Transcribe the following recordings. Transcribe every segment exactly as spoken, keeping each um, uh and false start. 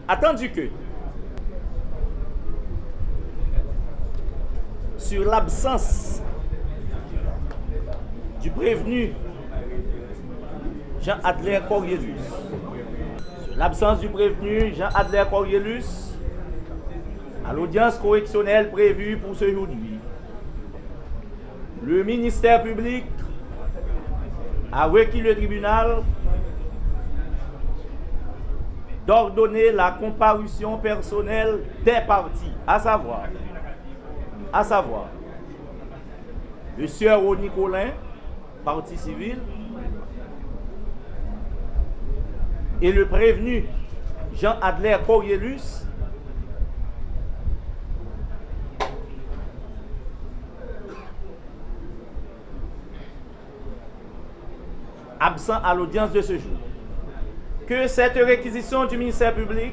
Attendu que, sur l'absence du prévenu Jean-Adler Cornelius, sur l'absence du prévenu Jean-Adler Cornelius, à l'audience correctionnelle prévue pour ce aujourd'hui, le ministère public a requis le tribunal d'ordonner la comparution personnelle des parties, à savoir, à savoir, le sieur Rony Colin, partie civile, et le prévenu Jean-Adler Cornelius, absent à l'audience de ce jour. Que cette réquisition du ministère public,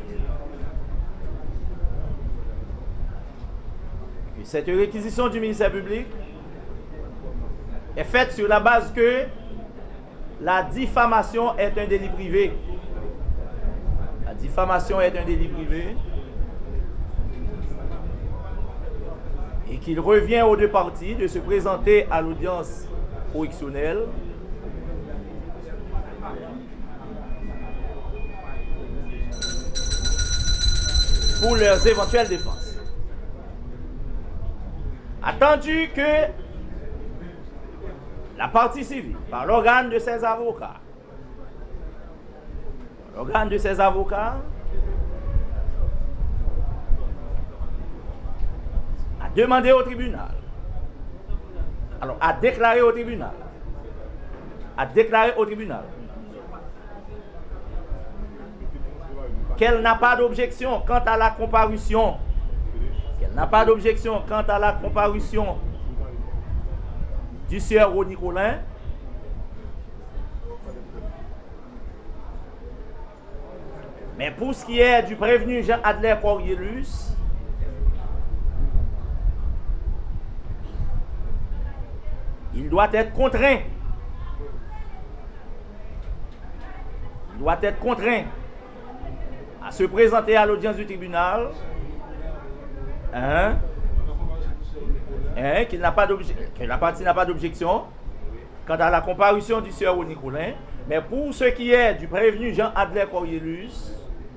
que cette réquisition du ministère public est faite sur la base que la diffamation est un délit privé. La diffamation est un délit privé et qu'il revient aux deux parties de se présenter à l'audience correctionnelle pour leurs éventuelles défenses. Attendu que la partie civile, par l'organe de ses avocats, l'organe de ses avocats, a demandé au tribunal, alors a déclaré au tribunal, a déclaré au tribunal qu'elle n'a pas d'objection quant à la comparution, qu'elle n'a pas d'objection quant à la comparution du sieur Rony Colin, mais pour ce qui est du prévenu Jean-Adler Cornelius, il doit être contraint, il doit être contraint à se présenter à l'audience du tribunal, hein, hein, qu'il n'a pas d'objection, que la partie n'a pas d'objection quant à la comparution du sieur Rony Colin, mais pour ce qui est du prévenu Jean-Adler Cornelius,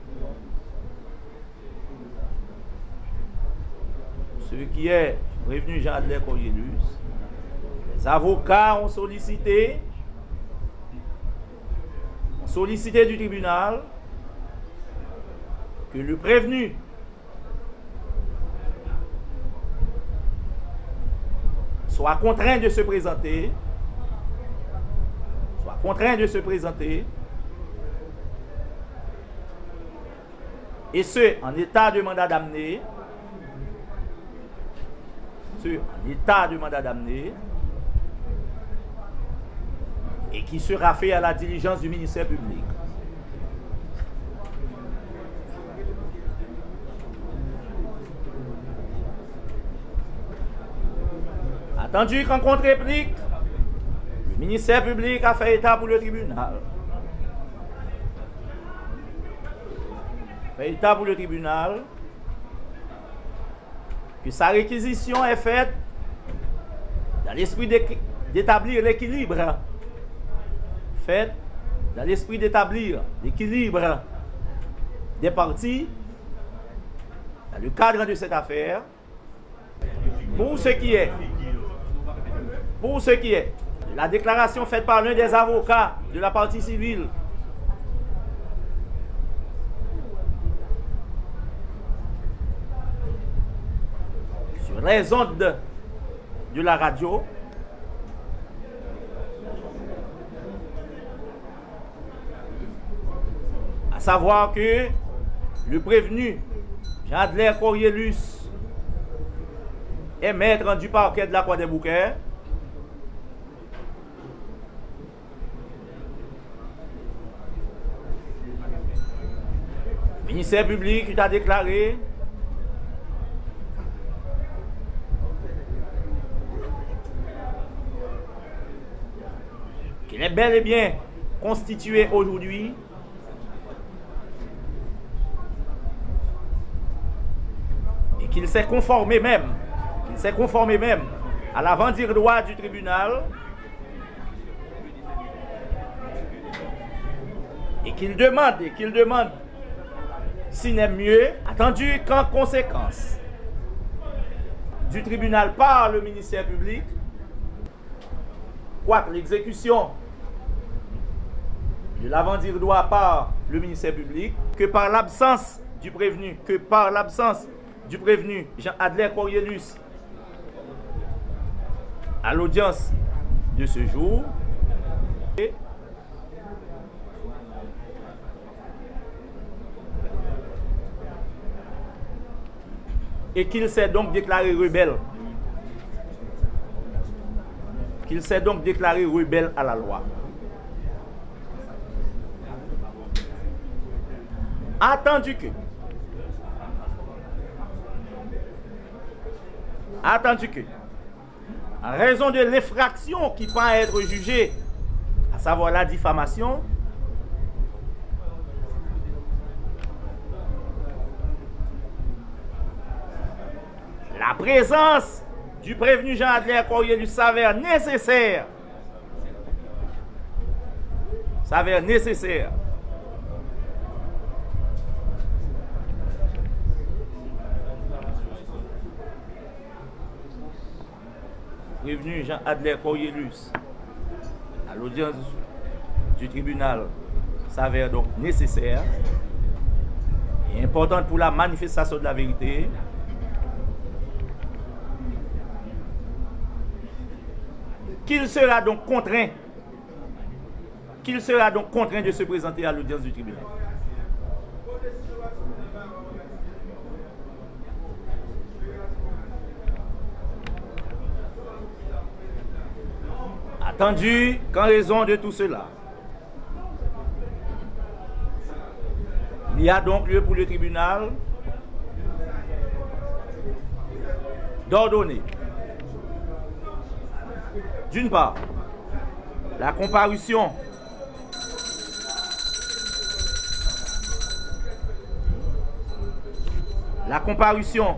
ce qui est du prévenu Jean-Adler Cornelius, les avocats ont sollicité, ont sollicité du tribunal que le prévenu soit contraint de se présenter, soit contraint de se présenter, et ce, en état de mandat d'amener, ce, en état de mandat d'amener, et qui sera fait à la diligence du ministère public. Attendu qu'en contre-réplique, le ministère public a fait état pour le tribunal. Fait état pour le tribunal que sa réquisition est faite dans l'esprit d'établir l'équilibre. Faite dans l'esprit d'établir l'équilibre des parties dans le cadre de cette affaire. Pour ce qui est Pour ce qui est de la déclaration faite par l'un des avocats de la partie civile, sur les ondes de la radio, à savoir que le prévenu Jean-Adler Cornelius est maître du parquet de la Croix des Bouquets, le ministère public a déclaré qu'il est bel et bien constitué aujourd'hui qu'il s'est conformé même, qu'il s'est conformé même à l'avant-dire droit du tribunal et qu'il demande, et qu'il demande, s'il n'est mieux, attendu qu'en conséquence du tribunal par le ministère public, quoique l'exécution de l'avant-dire droit par le ministère public, que par l'absence du prévenu, que par l'absence du prévenu Jean-Adler Cornelius à l'audience de ce jour, et et qu'il s'est donc déclaré rebelle. Qu'il s'est donc déclaré rebelle à la loi. Attendu que, attendu que, en raison de l'infraction qui peut être jugée, à savoir la diffamation, la présence du prévenu Jean-Adler Cornelius s'avère nécessaire. S'avère nécessaire. Prévenu Jean-Adler Cornelius à l'audience du tribunal s'avère donc nécessaire et importante pour la manifestation de la vérité. Qu'il sera donc contraint, qu'il sera donc contraint de se présenter à l'audience du tribunal. Attendu qu'en raison de tout cela, il y a donc lieu pour le tribunal d'ordonner, d'une part, la comparution la comparution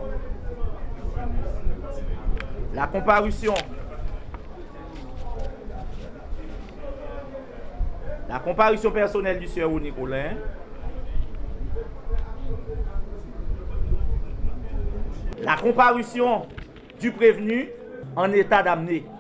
la comparution la comparution personnelle du sieur Nicolin, la comparution du prévenu en état d'amener.